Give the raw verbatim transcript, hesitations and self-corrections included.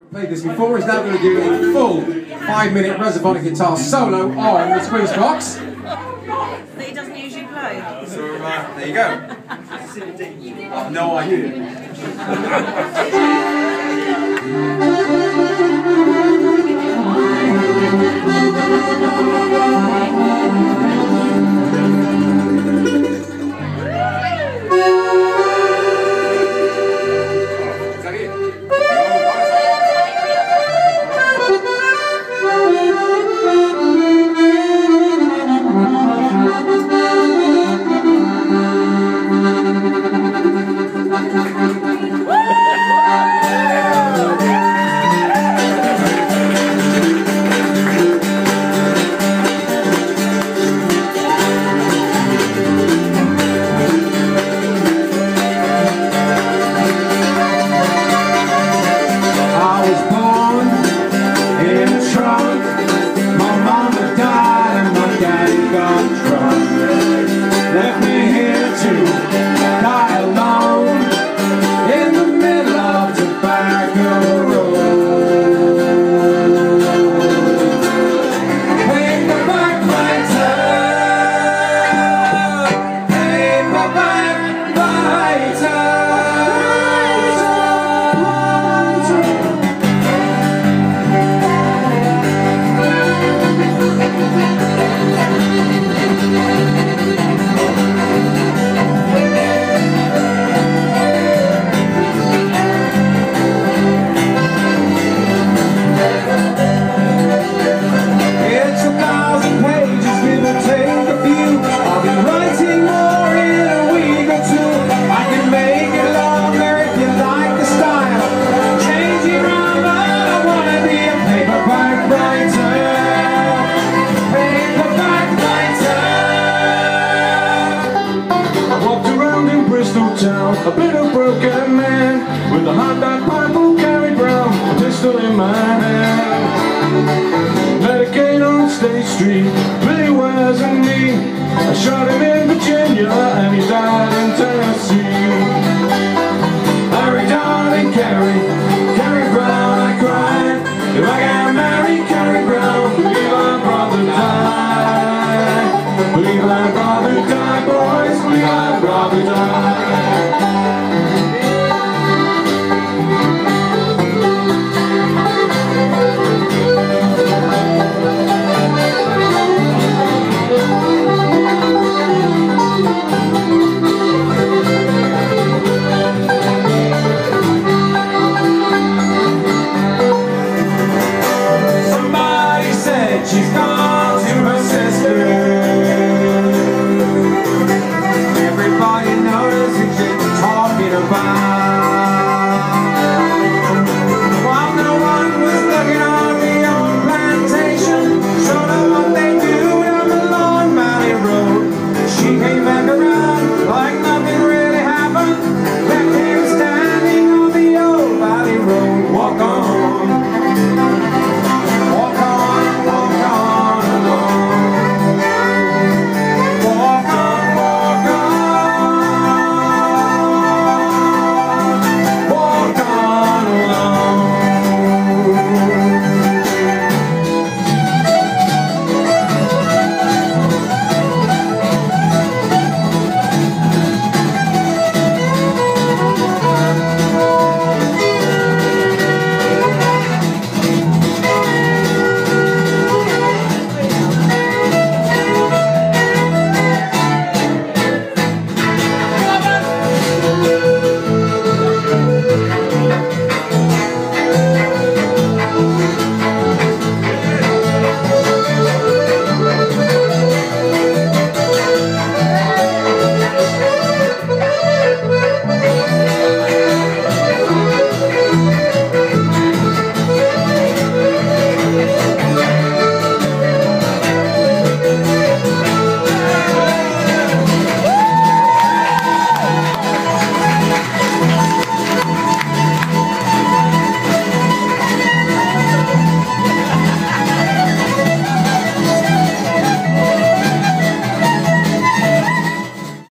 Played this before, he's now going to do a full five minute Reservoir guitar solo on the squeeze box. That he doesn't usually play. So uh, there you go. I have no idea. A bitter broken man with a hot dog pipe carried round, a pistol in my hand. Medicaid on State Street, Billy wasn't me. I shot him in Virginia and he died in Tennessee. Larry, darling, Carrie,